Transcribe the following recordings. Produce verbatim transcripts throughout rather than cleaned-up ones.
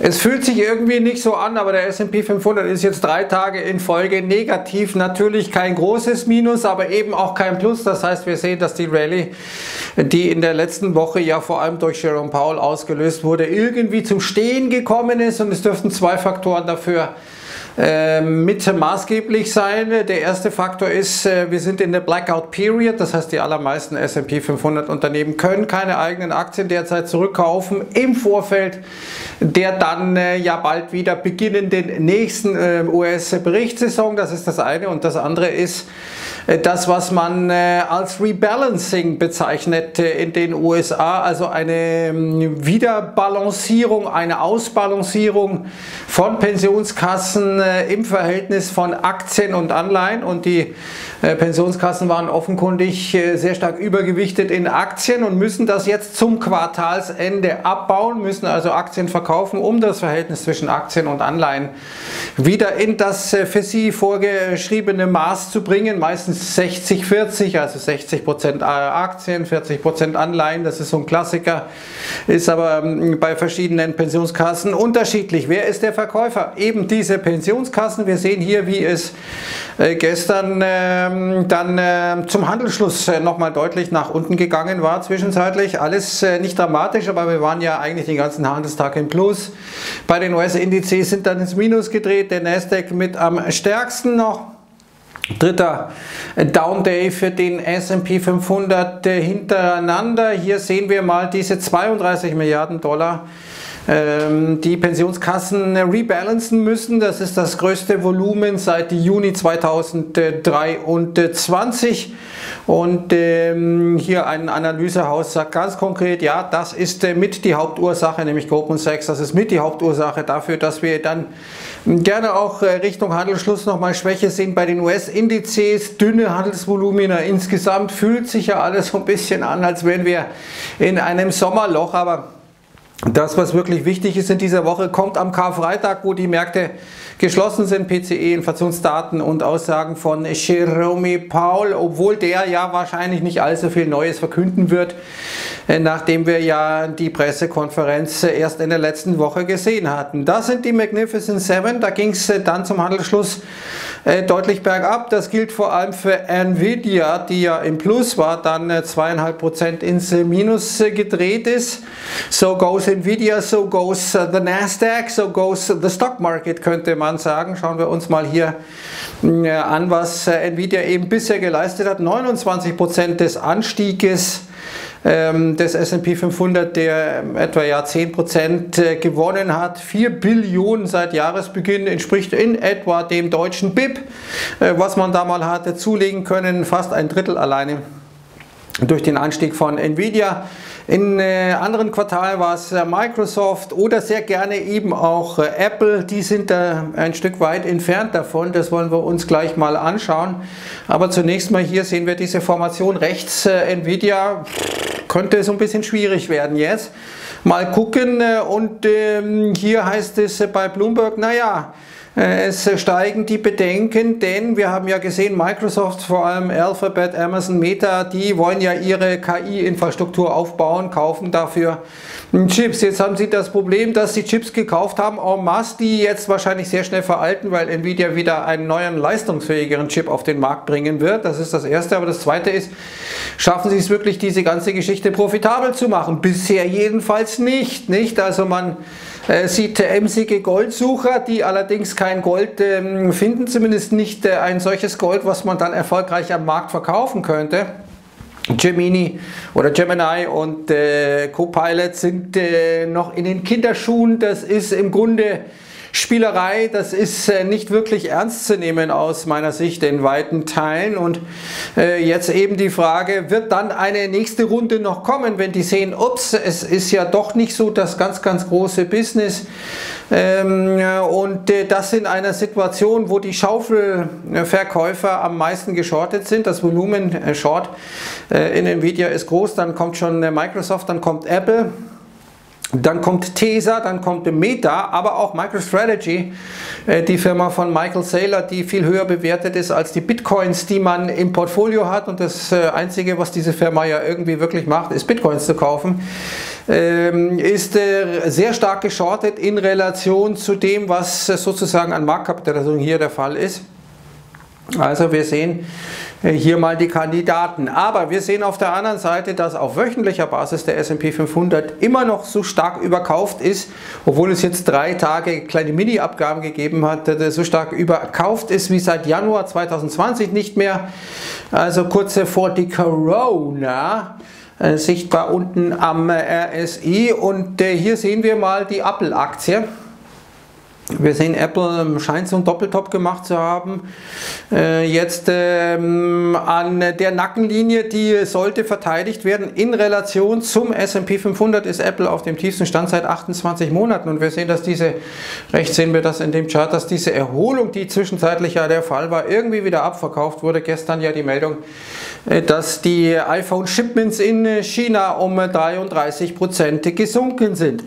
Es fühlt sich irgendwie nicht so an, aber der S und P fünfhundert ist jetzt drei Tage in Folge negativ. Natürlich kein großes Minus, aber eben auch kein Plus. Das heißt, wir sehen, dass die Rallye, die in der letzten Woche ja vor allem durch Jerome Powell ausgelöst wurde, irgendwie zum Stehen gekommen ist. Und es dürften zwei Faktoren dafür mit maßgeblich sein. Der erste Faktor ist, wir sind in der Blackout Period, das heißt, die allermeisten S und P fünfhundert Unternehmen können keine eigenen Aktien derzeit zurückkaufen im Vorfeld der dann ja bald wieder beginnenden nächsten U S-Berichtssaison. Das ist das eine, und das andere ist das, was man als Rebalancing bezeichnet in den U S A, also eine Wiederbalancierung, eine Ausbalancierung von Pensionskassen im Verhältnis von Aktien und Anleihen, und die Pensionskassen waren offenkundig sehr stark übergewichtet in Aktien und müssen das jetzt zum Quartalsende abbauen, müssen also Aktien verkaufen, um das Verhältnis zwischen Aktien und Anleihen wieder in das für sie vorgeschriebene Maß zu bringen, meistens sechzig vierzig, also sechzig Prozent Aktien, vierzig Prozent Anleihen. Das ist so ein Klassiker, ist aber bei verschiedenen Pensionskassen unterschiedlich. Wer ist der Verkäufer? Eben diese Pensionskassen. Wir sehen hier, wie es gestern ähm, dann äh, zum Handelsschluss äh, nochmal deutlich nach unten gegangen war zwischenzeitlich. Alles äh, nicht dramatisch, aber wir waren ja eigentlich den ganzen Handelstag im Plus. Bei den U S-Indizes sind dann ins Minus gedreht, der Nasdaq mit am stärksten noch. Dritter Down Day für den S und P fünfhundert äh, hintereinander. Hier sehen wir mal diese zweiunddreißig Milliarden Dollar, die Pensionskassen rebalancen müssen. Das ist das größte Volumen seit Juni zweitausenddreiundzwanzig. Und ähm, hier ein Analysehaus sagt ganz konkret, ja, das ist äh, mit die Hauptursache, nämlich Goldman Sachs, das ist mit die Hauptursache dafür, dass wir dann gerne auch äh, Richtung Handelsschluss nochmal Schwäche sehen bei den U S-Indizes, dünne Handelsvolumina insgesamt, fühlt sich ja alles so ein bisschen an, als wären wir in einem Sommerloch, aber das, was wirklich wichtig ist in dieser Woche, kommt am Karfreitag, wo die Märkte geschlossen sind, P C E, Inflationsdaten und Aussagen von Jerome Powell, obwohl der ja wahrscheinlich nicht allzu viel Neues verkünden wird, nachdem wir ja die Pressekonferenz erst in der letzten Woche gesehen hatten. Das sind die Magnificent Seven, da ging es dann zum Handelsschluss deutlich bergab. Das gilt vor allem für Nvidia, die ja im Plus war, dann zweieinhalb Prozent ins Minus gedreht ist. So goes Nvidia, so goes the Nasdaq, so goes the stock market, könnte man sagen. Schauen wir uns mal hier an, was Nvidia eben bisher geleistet hat. neunundzwanzig Prozent des Anstieges des S und P fünfhundert, der etwa ja zehn Prozent gewonnen hat. vier Billionen seit Jahresbeginn, entspricht in etwa dem deutschen B I P, was man da mal hatte zulegen können, fast ein Drittel alleine durch den Anstieg von Nvidia. In äh, anderen Quartalen war es äh, Microsoft oder sehr gerne eben auch äh, Apple. Die sind da ein Stück weit entfernt davon. Das wollen wir uns gleich mal anschauen. Aber zunächst mal hier sehen wir diese Formation rechts. Äh, Nvidia könnte so ein bisschen schwierig werden jetzt. Mal gucken. Äh, und äh, hier heißt es äh, bei Bloomberg, naja, es steigen die Bedenken, denn wir haben ja gesehen, Microsoft, vor allem Alphabet, Amazon, Meta, die wollen ja ihre K I-Infrastruktur aufbauen, kaufen dafür Chips. Jetzt haben sie das Problem, dass sie Chips gekauft haben en masse, die jetzt wahrscheinlich sehr schnell veralten, weil Nvidia wieder einen neuen, leistungsfähigeren Chip auf den Markt bringen wird. Das ist das Erste. Aber das Zweite ist, schaffen sie es wirklich, diese ganze Geschichte profitabel zu machen? Bisher jedenfalls nicht. nicht? Also man äh, sieht emsige Goldsucher, die allerdings kein Gold äh, finden, zumindest nicht äh, ein solches Gold, was man dann erfolgreich am Markt verkaufen könnte. Gemini oder Gemini und äh, Copilot sind äh, noch in den Kinderschuhen. Das ist im Grunde Spielerei, das ist äh, nicht wirklich ernst zu nehmen aus meiner Sicht in weiten Teilen. Und äh, jetzt eben die Frage, wird dann eine nächste Runde noch kommen, wenn die sehen, ups, es ist ja doch nicht so das ganz, ganz große Business. Ähm, und äh, das in einer Situation, wo die Schaufelverkäufer am meisten geschortet sind, das Volumen äh, Short äh, in Nvidia ist groß, dann kommt schon äh, Microsoft, dann kommt Apple. Dann kommt Tesa, dann kommt Meta, aber auch MicroStrategy, die Firma von Michael Saylor, die viel höher bewertet ist als die Bitcoins, die man im Portfolio hat. Und das Einzige, was diese Firma ja irgendwie wirklich macht, ist Bitcoins zu kaufen. ist sehr stark geschortet in Relation zu dem, was sozusagen an Marktkapitalisierung hier der Fall ist. Also wir sehen hier mal die Kandidaten. Aber wir sehen auf der anderen Seite, dass auf wöchentlicher Basis der S und P fünfhundert immer noch so stark überkauft ist, obwohl es jetzt drei Tage kleine Mini-Abgaben gegeben hat, so stark überkauft ist wie seit Januar zweitausendzwanzig nicht mehr. Also kurz vor die Corona. Sichtbar unten am R S I, und hier sehen wir mal die Apple-Aktie. Wir sehen, Apple scheint so einen Doppeltop gemacht zu haben. Jetzt ähm, an der Nackenlinie, die sollte verteidigt werden. In Relation zum S und P fünfhundert ist Apple auf dem tiefsten Stand seit achtundzwanzig Monaten. Und wir sehen, dass diese, rechts sehen wir das in dem Chart, dass diese Erholung, die zwischenzeitlich ja der Fall war, irgendwie wieder abverkauft wurde. Gestern ja die Meldung, dass die iPhone-Shipments in China um dreiunddreißig Prozent gesunken sind.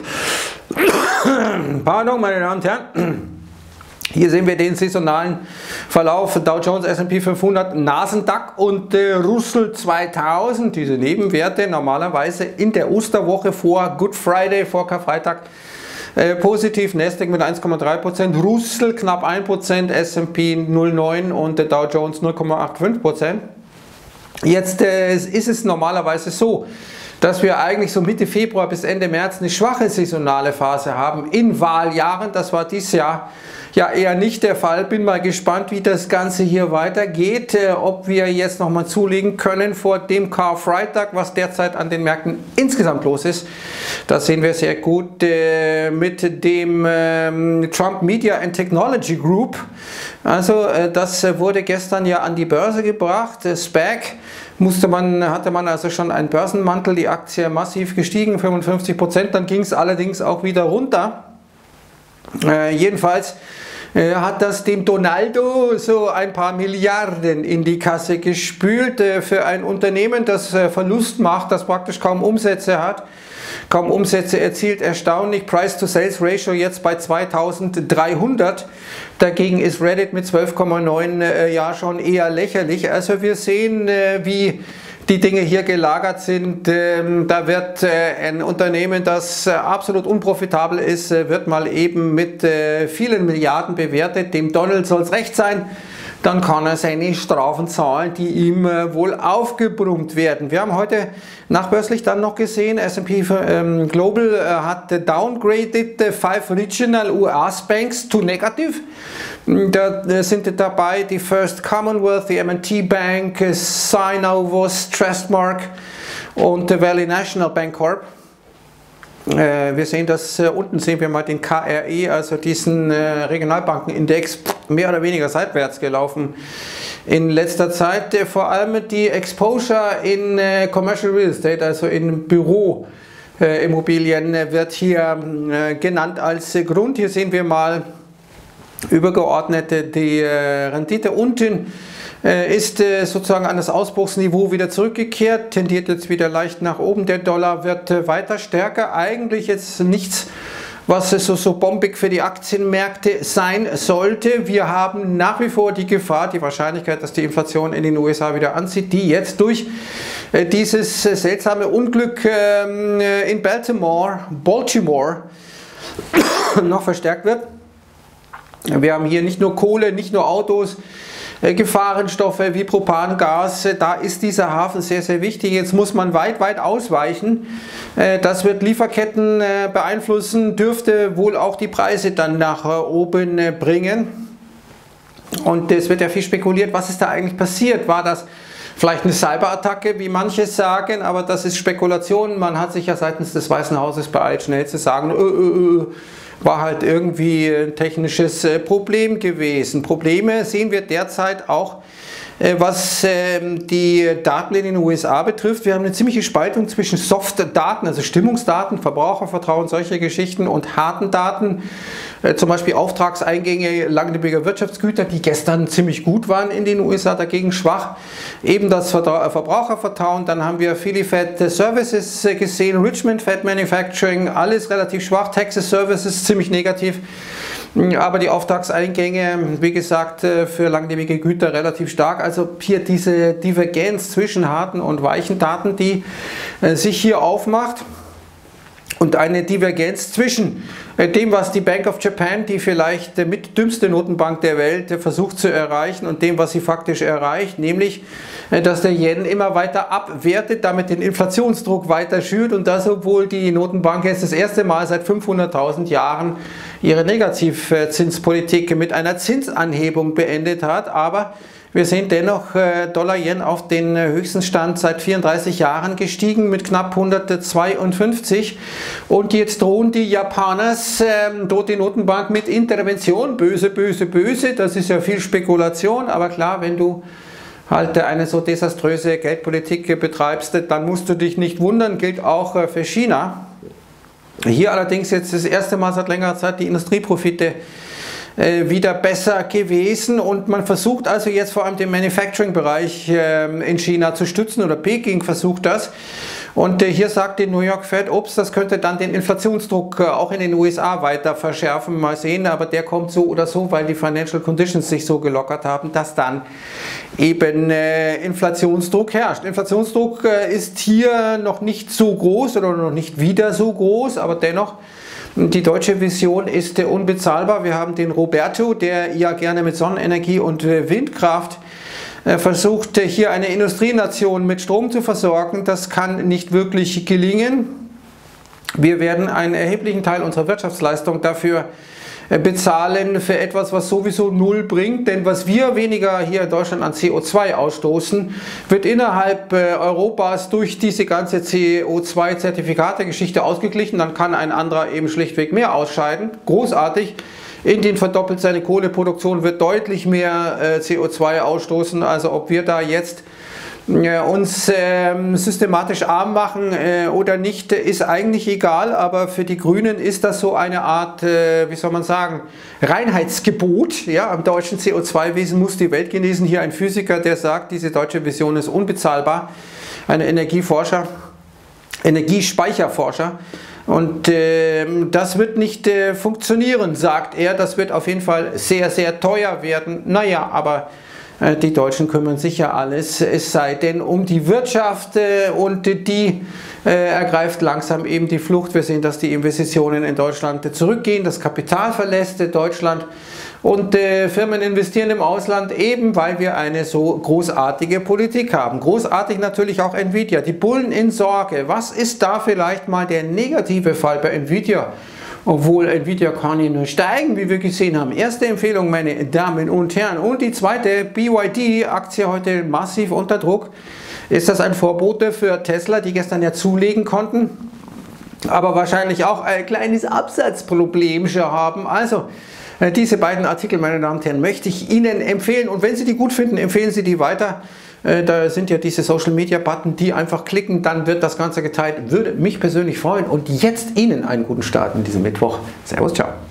Pardon, meine Damen und Herren. Hier sehen wir den saisonalen Verlauf Dow Jones, S und P fünfhundert, Nasdaq und äh, Russell zweitausend. Diese Nebenwerte normalerweise in der Osterwoche vor Good Friday, vor Karfreitag, äh, positiv. Nasdaq mit eins Komma drei Prozent, Russell knapp ein Prozent, S und P null Komma neun und der Dow Jones null Komma fünfundachtzig Prozent. Jetzt äh, ist es normalerweise so, dass wir eigentlich so Mitte Februar bis Ende März eine schwache saisonale Phase haben in Wahljahren. Das war dieses Jahr ja eher nicht der Fall. Bin mal gespannt, wie das Ganze hier weitergeht, äh, ob wir jetzt nochmal zulegen können vor dem Karfreitag, was derzeit an den Märkten insgesamt los ist. Das sehen wir sehr gut äh, mit dem ähm, Trump Media and Technology Group. Also äh, das wurde gestern ja an die Börse gebracht, äh, SPAC. Musste man, hatte man also schon einen Börsenmantel, die Aktie massiv gestiegen, fünfundfünfzig Prozent, dann ging es allerdings auch wieder runter. Äh, jedenfalls äh, hat das dem Donaldo so ein paar Milliarden in die Kasse gespült, äh, für ein Unternehmen, das äh, Verlust macht, das praktisch kaum Umsätze hat. Kaum Umsätze erzielt, erstaunlich. Price-to-Sales-Ratio jetzt bei zweitausenddreihundert. Dagegen ist Reddit mit zwölf Komma neun äh, ja schon eher lächerlich. Also wir sehen, äh, wie die Dinge hier gelagert sind. Ähm, da wird äh, ein Unternehmen, das äh, absolut unprofitabel ist, äh, wird mal eben mit äh, vielen Milliarden bewertet. Dem Donald soll es recht sein. Dann kann er seine Strafen zahlen, die ihm äh, wohl aufgebrummt werden. Wir haben heute nachbörslich dann noch gesehen, S und P ähm, Global äh, hat downgraded äh, five regional U S Banks to negative. Da äh, sind dabei die First Commonwealth, die M and T Bank, äh, Synovus, Trustmark und der Valley National Bank Corp. Wir sehen das, unten sehen wir mal den K R E, also diesen Regionalbankenindex, mehr oder weniger seitwärts gelaufen in letzter Zeit. Vor allem die Exposure in Commercial Real Estate, also in Büroimmobilien, wird hier genannt als Grund. Hier sehen wir mal übergeordnete die Rendite. Unten ist sozusagen an das Ausbruchsniveau wieder zurückgekehrt, tendiert jetzt wieder leicht nach oben. Der Dollar wird weiter stärker. Eigentlich jetzt nichts, was so, so bombig für die Aktienmärkte sein sollte. Wir haben nach wie vor die Gefahr, die Wahrscheinlichkeit, dass die Inflation in den U S A wieder anzieht, die jetzt durch dieses seltsame Unglück in Baltimore, Baltimore noch verstärkt wird. Wir haben hier nicht nur Kohle, nicht nur Autos, Gefahrenstoffe wie Propangas, da ist dieser Hafen sehr, sehr wichtig. Jetzt muss man weit, weit ausweichen. Das wird Lieferketten beeinflussen, dürfte wohl auch die Preise dann nach oben bringen. Und es wird ja viel spekuliert, was ist da eigentlich passiert? War das vielleicht eine Cyberattacke, wie manche sagen, aber das ist Spekulation. Man hat sich ja seitens des Weißen Hauses beeilt, schnell zu sagen, ö, ö, ö, war halt irgendwie ein technisches Problem gewesen. Probleme sehen wir derzeit auch, was die Daten in den U S A betrifft. Wir haben eine ziemliche Spaltung zwischen Soft-Daten, also Stimmungsdaten, Verbrauchervertrauen, solche Geschichten, und harten Daten, zum Beispiel Auftragseingänge langlebiger Wirtschaftsgüter, die gestern ziemlich gut waren in den U S A, dagegen schwach. Eben das Verbrauchervertrauen, dann haben wir Philly Fed Services gesehen, Richmond Fed Manufacturing, alles relativ schwach, Texas Services ziemlich negativ. Aber die Auftragseingänge, wie gesagt, für langlebige Güter relativ stark. Also hier diese Divergenz zwischen harten und weichen Daten, die sich hier aufmacht. und eine Divergenz zwischen dem, was die Bank of Japan, die vielleicht mit dümmste Notenbank der Welt, versucht zu erreichen, und dem, was sie faktisch erreicht, nämlich, dass der Yen immer weiter abwertet, damit den Inflationsdruck weiter schürt, und das, obwohl die Notenbank jetzt das erste Mal seit fünfhunderttausend Jahren ihre Negativzinspolitik mit einer Zinsanhebung beendet hat. Aber wir sind dennoch äh, Dollar-Yen auf den höchsten Stand seit vierunddreißig Jahren gestiegen mit knapp hundertzweiundfünfzig, und jetzt drohen die Japaners, äh, droht die Notenbank mit Intervention, böse, böse, böse, das ist ja viel Spekulation, aber klar, wenn du halt eine so desaströse Geldpolitik betreibst, dann musst du dich nicht wundern, gilt auch äh, für China. Hier allerdings jetzt das erste Mal seit längerer Zeit die Industrieprofite wieder besser gewesen, und man versucht also jetzt vor allem den Manufacturing-Bereich in China zu stützen, oder Peking versucht das, und hier sagt die New York Fed, ups, das könnte dann den Inflationsdruck auch in den U S A weiter verschärfen, mal sehen, aber der kommt so oder so, weil die Financial Conditions sich so gelockert haben, dass dann eben Inflationsdruck herrscht. Inflationsdruck ist hier noch nicht so groß oder noch nicht wieder so groß, aber dennoch, die deutsche Vision ist unbezahlbar. Wir haben den Roberto, der ja gerne mit Sonnenenergie und Windkraft versucht, hier eine Industrienation mit Strom zu versorgen. Das kann nicht wirklich gelingen. Wir werden einen erheblichen Teil unserer Wirtschaftsleistung dafür bezahlen, für etwas, was sowieso null bringt, denn was wir weniger hier in Deutschland an C O zwei ausstoßen, wird innerhalb Europas durch diese ganze C O zwei Zertifikate-Geschichte ausgeglichen, dann kann ein anderer eben schlichtweg mehr ausscheiden. Großartig. Indien verdoppelt seine Kohleproduktion, wird deutlich mehr C O zwei ausstoßen, also ob wir da jetzt uns äh, systematisch arm machen äh, oder nicht, ist eigentlich egal, aber für die Grünen ist das so eine Art, äh, wie soll man sagen, Reinheitsgebot. Ja, am deutschen C O zwei Wesen muss die Welt genesen. Hier ein Physiker, der sagt, diese deutsche Vision ist unbezahlbar. Ein Energieforscher, Energiespeicherforscher. Und äh, das wird nicht äh, funktionieren, sagt er. Das wird auf jeden Fall sehr, sehr teuer werden. Naja, aber die Deutschen kümmern sich ja alles, es sei denn um die Wirtschaft, und die äh, ergreift langsam eben die Flucht. Wir sehen, dass die Investitionen in Deutschland zurückgehen, das Kapital verlässt Deutschland, und äh, Firmen investieren im Ausland, eben weil wir eine so großartige Politik haben. Großartig natürlich auch Nvidia, die Bullen in Sorge. Was ist da vielleicht mal der negative Fall bei Nvidia? Obwohl Nvidia kann hier nur steigen, wie wir gesehen haben. Erste Empfehlung, meine Damen und Herren. Und die zweite, B Y D-Aktie heute massiv unter Druck. Ist das ein Vorbote für Tesla, die gestern ja zulegen konnten, aber wahrscheinlich auch ein kleines Absatzproblem haben? Also, diese beiden Artikel, meine Damen und Herren, möchte ich Ihnen empfehlen. Und wenn Sie die gut finden, empfehlen Sie die weiter. Da sind ja diese Social Media Button, die einfach klicken, dann wird das Ganze geteilt. Würde mich persönlich freuen. Und jetzt Ihnen einen guten Start in diesem Mittwoch. Servus, ciao.